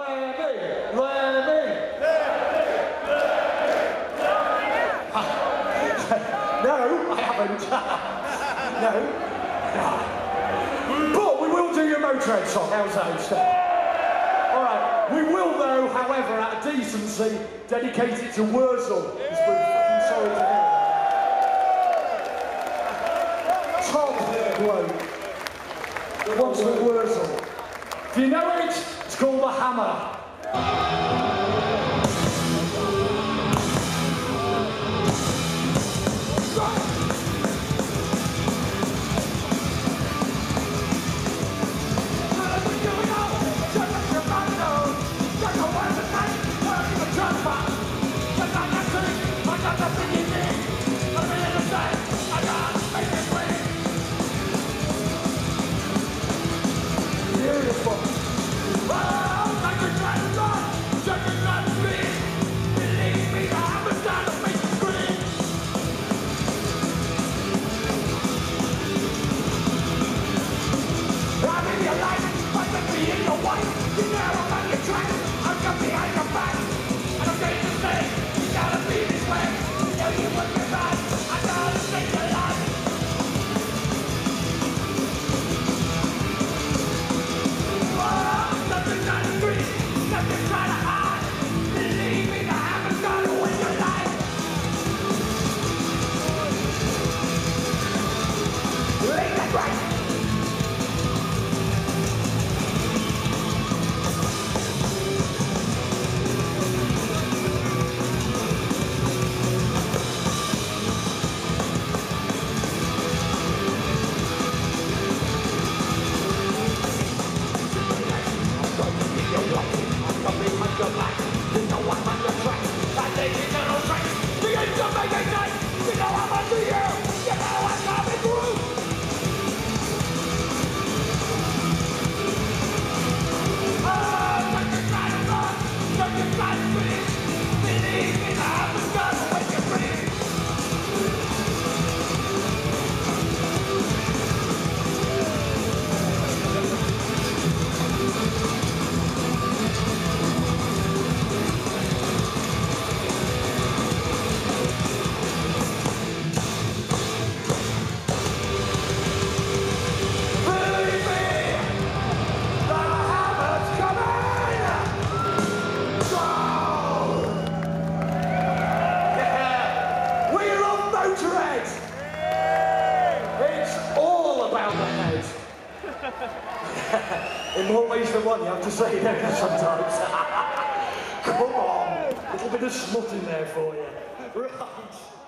No, I haven't. No. But we will do your Motorhead song. How's that instead? All right. We will, though, however, out of decency, dedicate it to Wurzel. Because we're fucking sorry to hear. Top bloke. What's the Wurzel? Do you know it? It's called The Hammer. In more ways than one, you have to say, don't you, sometimes? Come on, a little bit of smut in there for you. Right.